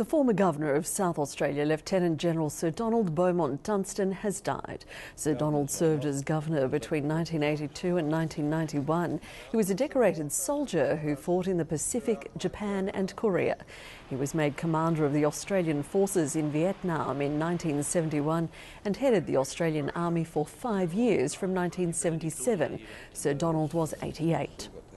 The former Governor of South Australia, Lieutenant General Sir Donald Beaumont Dunstan, has died. Sir Donald served as Governor between 1982 and 1991. He was a decorated soldier who fought in the Pacific, Japan and Korea. He was made Commander of the Australian Forces in Vietnam in 1971 and headed the Australian Army for 5 years from 1977. Sir Donald was 88.